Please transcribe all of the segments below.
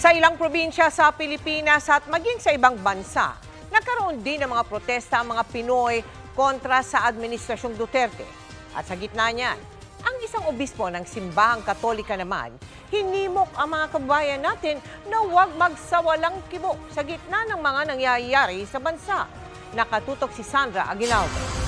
Sa ilang probinsya sa Pilipinas at maging sa ibang bansa, nagkaroon din ng mga protesta ang mga Pinoy kontra sa administrasyong Duterte. At sa gitna niyan, ang isang obispo ng Simbahang Katolika naman, hinimok ang mga kababayan natin na huwag magsawalang-kibo sa gitna ng mga nangyayari sa bansa. Nakatutok si Sandra Aguinaldo.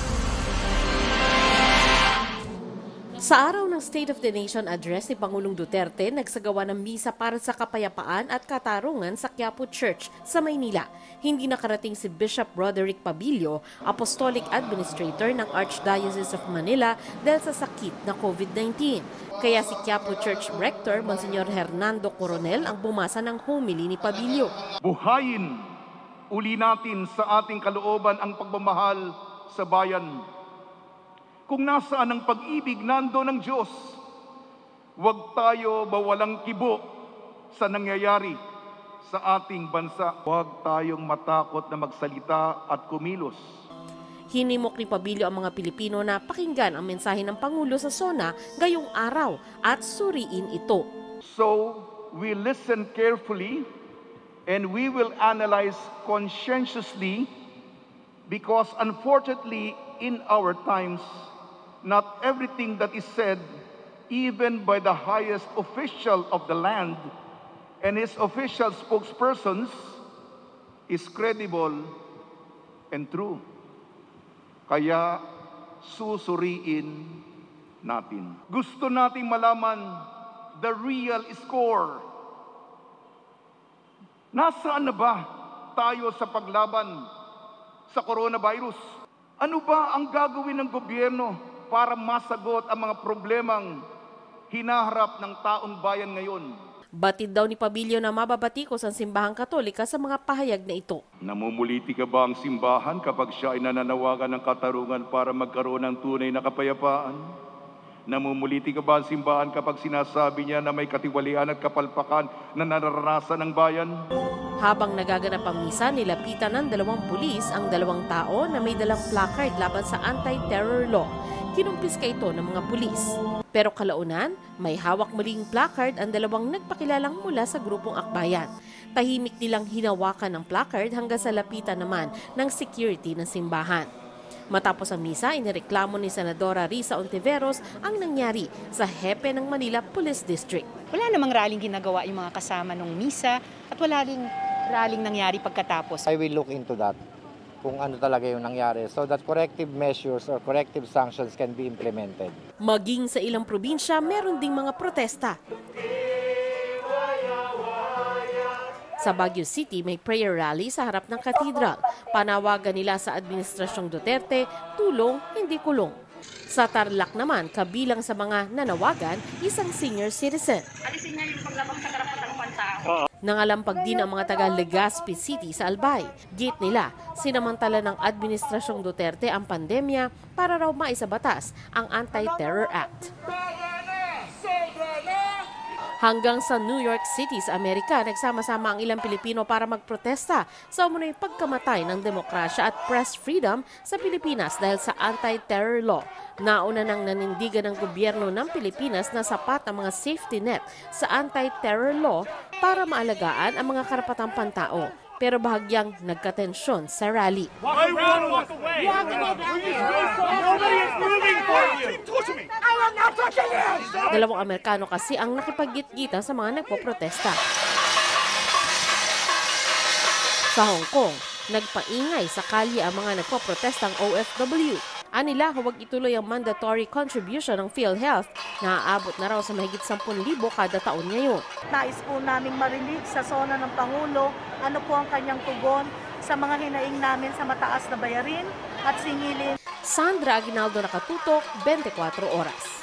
Sa araw ng State of the Nation address ni Pangulong Duterte, nagsagawa ng misa para sa kapayapaan at katarungan sa Quiapo Church sa Maynila. Hindi nakarating si Bishop Roderick Pabillo, Apostolic Administrator ng Archdiocese of Manila dahil sa sakit na COVID-19. Kaya si Quiapo Church Rector, Monsignor Hernando Coronel, ang bumasa ng homily ni Pabillo. Buhayin uli natin sa ating kalooban ang pagmamahal sa bayan. Kung nasaan ang pag-ibig nando ng Diyos, huwag tayo mawalang kibo sa nangyayari sa ating bansa. Huwag tayong matakot na magsalita at kumilos. Hinimok ni Pabillo ang mga Pilipino na pakinggan ang mensahe ng Pangulo sa SONA ngayong araw at suriin ito. So, we listen carefully and we will analyze conscientiously because unfortunately in our times, not everything that is said, even by the highest official of the land and his official spokespersons, is credible and true. Kaya susuriin natin. Gusto nating malaman the real score. Nasaan na ba tayo sa paglaban sa coronavirus? Ano ba ang gagawin ng gobyerno para masagot ang mga problemang hinaharap ng taong bayan ngayon? Batid daw ni Pabillo na mababatikos ang Simbahang Katolika sa mga pahayag na ito. Namumuliti ka ba ang simbahan kapag siya ay nananawagan ng katarungan para magkaroon ng tunay na kapayapaan? Namumuliti ka ba ang simbahan kapag sinasabi niya na may katiwalian at kapalpakan na nararanasan ng bayan? Habang nagaganap ang misa, nilapitan ng 2 pulis ang 2 tao na may dalang placard laban sa anti-terror law. Kinumpiska ito ng mga pulis. Pero kalaunan, may hawak muling placard ang 2 nagpakilalang mula sa grupong akbayan. Tahimik nilang hinawakan ng placard hanggang sa lapitan naman ng security ng simbahan. Matapos ang misa, inireklamo ni Senadora Risa Ontiveros ang nangyari sa hepe ng Manila Police District. Wala namang raling ginagawa yung mga kasama ng misa at wala ring raling nangyari pagkatapos. I will look into that, kung ano talaga yung nangyari, so that corrective measures or corrective sanctions can be implemented. Maging sa ilang probinsya, meron ding mga protesta. Sa Baguio City, may prayer rally sa harap ng katedral. Panawagan nila sa administrasyong Duterte, tulong, hindi kulong. Sa Tarlac naman, kabilang sa mga nanawagan, isang senior citizen. Alisin niya yung paglabang sa karapatang pantao. Nangalampag din ang mga taga Legazpi City sa Albay. Git nila, sinamantala ng administrasyong Duterte ang pandemya para raw maisabatas ang Anti-Terror Act. Hanggang sa New York City sa Amerika, nagsama-sama ang ilang Pilipino para magprotesta sa umunoy pagkamatay ng demokrasya at press freedom sa Pilipinas dahil sa anti-terror law. Nauna nang nanindigan ng gobyerno ng Pilipinas na sapat ang mga safety net sa anti-terror law para maalagaan ang mga karapatang pantao. Pero bahagyang nagkatensyon sa rally. Dalawang Amerikano kasi ang nakipag-gitgita sa mga nagpoprotesta. Sa Hong Kong, nagpaingay sa kalye ang mga nagpoprotestang OFW. Anila, huwag ituloy ang mandatory contribution ng PhilHealth na aabot na raw sa mahigit 10,000 kada taon ngayon. Nais po naming marinig sa SONA ng Pangulo ano po ang kanyang tugon sa mga hinaing namin sa mataas na bayarin at singilin. Sandra Aguinaldo, nakatutok, 24 Oras.